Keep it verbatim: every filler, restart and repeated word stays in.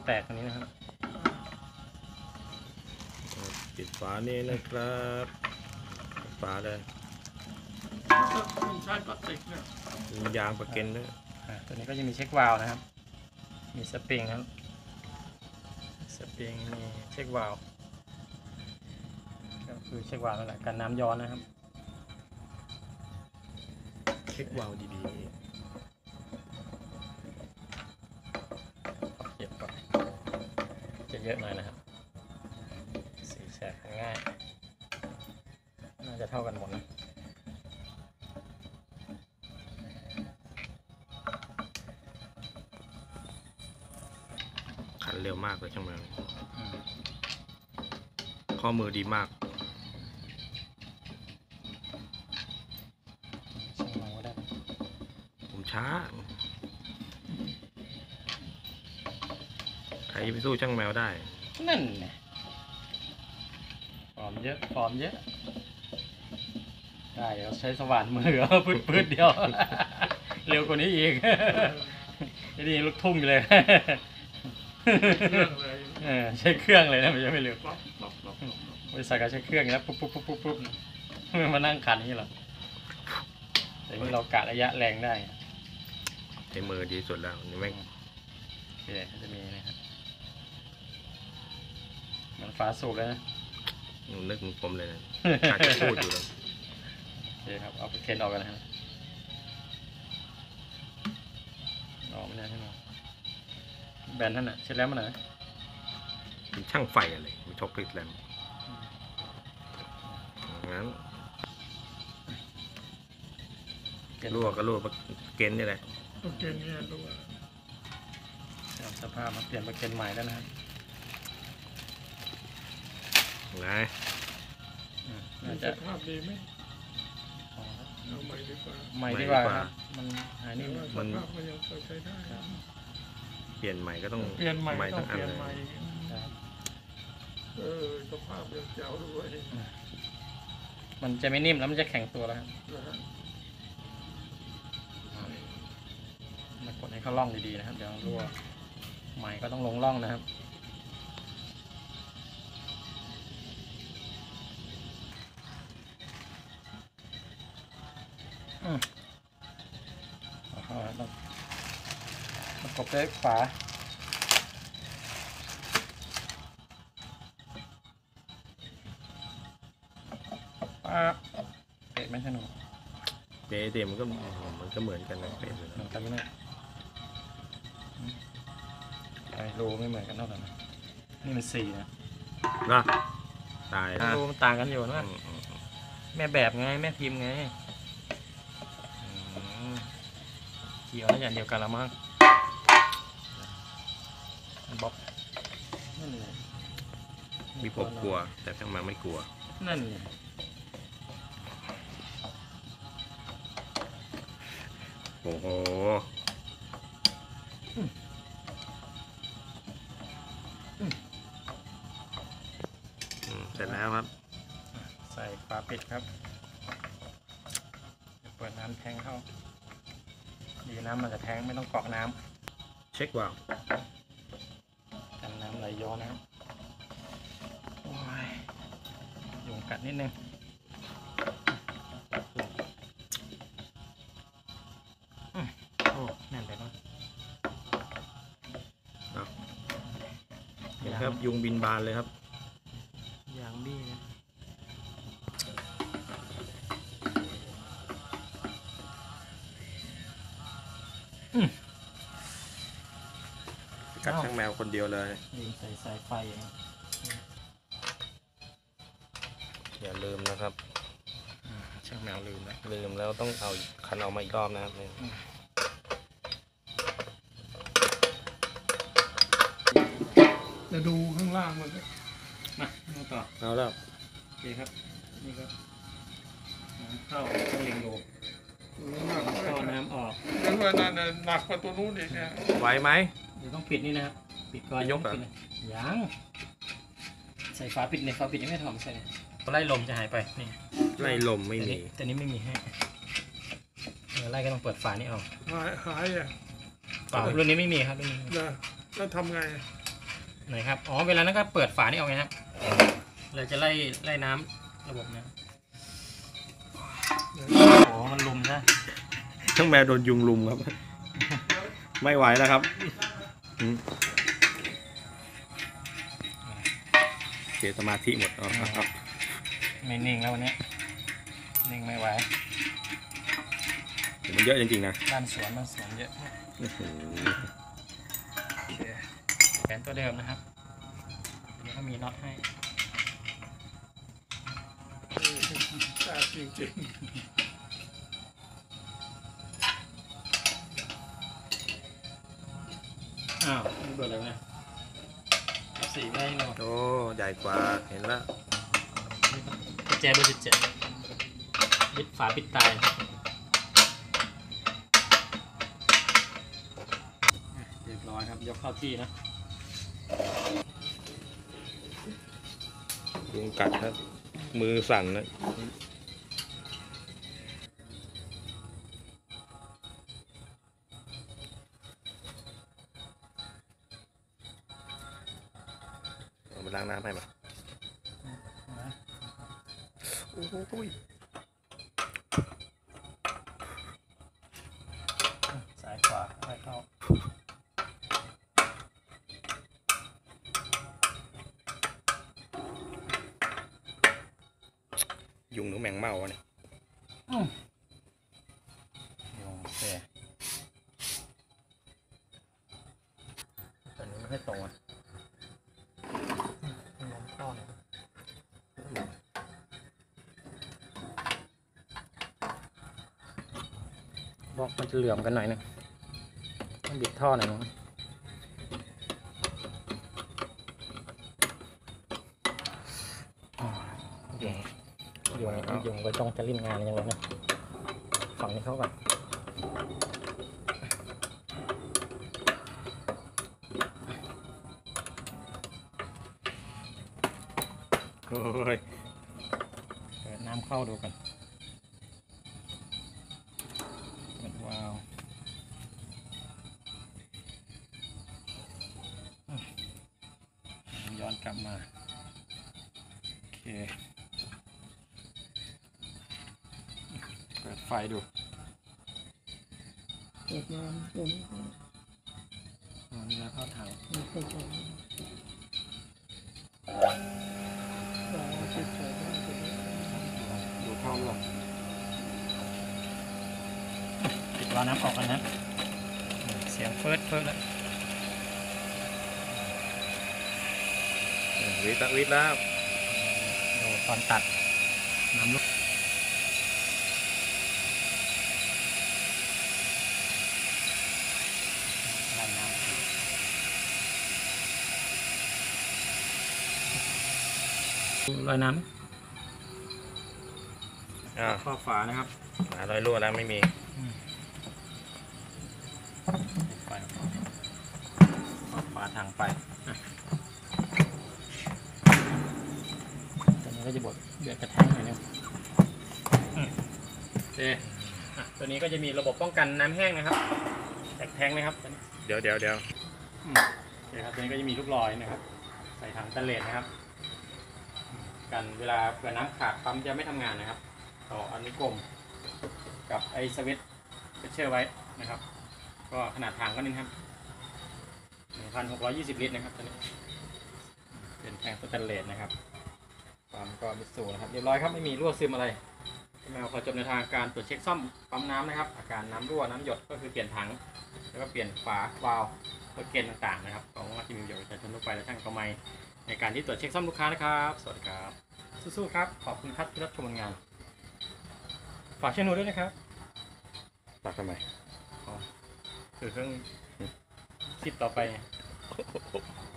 แตกตรงนี้นะครับปิดฝานี่นะครับฝาเลยไม่ใช่พลาสติกเนี่ยมียางประเก็นด้วยตัวนี้ก็จะมีเช็ควาล์วนะครับมีสปริงครับสปริงมีเช็ควาล์วก็คือเช็ควาล์วนั่นแหละกันน้ำย้อนนะครับเช็ควาล์วดีๆเก็บก่อนจะเยอะหน่อยนะครับสีแสกง่ายน่าจะเท่ากันหมดนะขันเร็วมากเลยช่างมันข้อมือดีมากผมช้าใครไปสู้ช่างแมวได้นั่นไงฟอร์มเยอะฟอร์มเยอะได้เราใช้สว่านมือพืดพืดเดียวเร็วกว่านี้อีกนี่ลูกทุ่งเลยใช้เครื่องเลยนะมันจะไม่เร็วบริษัทก็ใช้เครื่องแล้วปุ๊บปุ๊บปุ๊บปุ๊บปุ๊บมานั่งขันนี่หรอแต่นี่เรากะระยะแรงได้ใช้มือดีสุดแล้วนี่ไม่โอเคจะมีนะครับมันฟ้าสูบเลยนะหนูนึกถึงผมเลยนะอาจจะพูดอยู่แล้วโอเคครับเอาไปเคนออกกันนะครับออกไม่ได้ใช่ไหมแบนนั่นน่ะเช็ดแล้วมันไหนเป็นช่างไฟอะไรมีช็อคคลิกแลมงั้นรั่วก็รั่วเกณฑ์นี่แหละเกณฑ์นี่รั่วเอาสภาพมาเปลี่ยนเกณฑ์ใหม่แล้วนะครับไงสภาพดีไหมเอาใหม่ดีกว่าใหม่ดีกว่ามันหายนี่มันยังพอใช้ได้เปลี่ยนใหม่ก็ต้องเปลี่ยนใหม่ต้องเปลี่ยนใหม่เออสภาพยังเจ๋วด้วยมันจะไม่นิ่มแล้วมันจะแข็งตัวแล้วมากดให้เขาล่องดีๆนะครับเดี๋ยวรั่วใหม่ก็ต้องลงล่องนะครับอืมต้องประกบด้วยฝาเป็ดไม่ใช่หนูเป็ดเดี๋ยวมันก็มันก็เหมือนกันนะเป็ดเหมือนกันไหมเนี่ยไอ้รูไม่เหมือนกันเท่าไหร่นะนี่มันสี่นะนะตายรูมันต่างกันอยู่นะแม่แบบไงแม่พิมพ์ไงเกี่ยวแล้วอย่างเดียวกันละมั้งบล็อกนั่นเลยมีผมกลัวแต่ช่างมันไม่กลัวนั่นเลยโอ้โหเสร็จแล้วครับใส่ฝาปิดครับเปิดน้ำแทงเข้าดีน้ำมันจะแทงไม่ต้องเกาะน้ำเช็ควาล์วกันน้ำไหลย้อนนะครับยุงกัดนิดนึงโอ้แน่นไปเนาะเห็นครับยุงบินบานเลยครับยางบี้นะกัดช่างแมวคนเดียวเลยยิงใส่สายไฟอย่าลืมนะครับช่างแมวลืมนะลืมแล้วต้องเอาคันเอามาอีกรอบนะครับจะดูข้างล่างมันมาต่อเอาแล้วโอเคครับนี่ก็เข้าต้องเล็งดูเข้าน้ำออกงั้นว่านั่นหนักกว่าตัวนู้นอีกเนี่ยไหวไหมเดี๋ยวต้องปิดนี่นะครับปิดก่อนยกก่อนยังใส่ฝาปิดในฝาปิดยังไม่ทำใส่ไล่ลมจะหายไปนี่ไล่ลมไม่มีแต่นี้ไม่มีให้ไล่ก็ต้องเปิดฝานี่เอาหายหายอ่ะฝารุ่นนี้ไม่มีครับไม่มีแล้วทำไงไหนครับอ๋อเวลานั้นก็เปิดฝานี่ออกไงครับเราจะไล่ไล่น้ำระบบนะโอ้มันลุมใช่ทั้งแมวโดนยุงลุมครับ ไม่ไหวแล้วครับอืมเสียสมาธิหมดเอาเอาเอาไม่นิ่งแล้ววันนี้นิ่งไม่ไหวมันเยอะจริงๆนะบ้านสวนบ้านสวนเยอะอื้อหือโอเคแขนตัวเดิมนะครับนี่เขามีน็อตให้ตาจริงอ้าวนี่เบอร์อะไรวะเนี่ยสี่ไม่ได้หรอกโอ้ใหญ่กว่าเห็นแล้วกุญแจเบอร์สิบเจ็ดปิดฝาปิดตายเรียบร้อยครับยกเข้าที่นะยุงกัดครับมือสั่นนะเอามาล้างน้ำให้มาโอ้ยซ้ายขวาไปเข้ายุงหรือแมงเม่าวะเนี่ยโอเคตอนนี้ไม่ค่อยตรงอ่ะลองเข้าหน่อยบอกมันจะเหลื่อมกันหน่อยนึงต้องบิดท่อหน่อยนึงยุงยุงยุงไปต้องจะริมงานยังไงนะฝั่งนี้เข้าก่อนโอ้ยเปิดน้ำเข้าดูกันเปิดวาล์วย้อนกลับมาโอเคเปิดไฟดูๆเปิดน้ำตัวนี้ก็อ๋อนี่นะเข้าถังไม่เข้าใจฝาปิดใส่ได้ตัวนี้ดูเข้าร่วมปิดวาล์วน้ำออกกันนะเสียงเฟิร์สเฟิร์สแล้ววิทย์ละวิทย์แล้วดูตอนตัดน้ำลุกลายน้ำลอยน้อ่าำข้อฝานะครับหารอยรั่วแล้วไม่มีไปข้อฝาถังไปอ่ะตัวนี้ก็จะบดเดือดกระแทกหน่อยนึงอืมโอเคอ่ะตัวนี้ก็จะมีระบบป้องกันน้ำแห้งนะครับแตกแทงนะครับตัวนี้เดี๋ยวเดี๋ยวเดี๋ยวอืมโอเคครับตัวนี้ก็จะมีลูกลอยนะครับ ใส่ถังสแตนเลสนะครับ กันเวลาเผื่อน้ำขาดปั๊มจะไม่ทำงานนะครับต่ออันนี้กลมกับไอสวิตช์เชื่อไว้นะครับ ก็ขนาดถังก็นี่ครับ หนึ่งพันหกร้อยยี่สิบ ลิตรนะครับตัวนี้เป็นแทงสแตนเลสนะครับปั๊มก็มิตซูนะครับเรียบร้อยครับไม่มีรั่วซึมอะไรแมวขอจบในทางการตรวจเช็คซ่อมปั๊มน้ำนะครับอาการน้ำรั่วน้ำหยดก็คือเปลี่ยนถังแล้วก็เปลี่ยนฝาวาล์วตัวเกณฑ์ต่างๆนะครับของที่มีประโยชน์กับประชาชนทั่วไปและช่างกำไมในการที่ตรวจเช็คซ่อมลูกค้านะครับสวัสดีครับสู้ๆครับขอบคุณครับที่รับชมผลงานฝากช่วยหนูด้วยนะครับตักทำไมคือเครื่องคิดต่อไปไง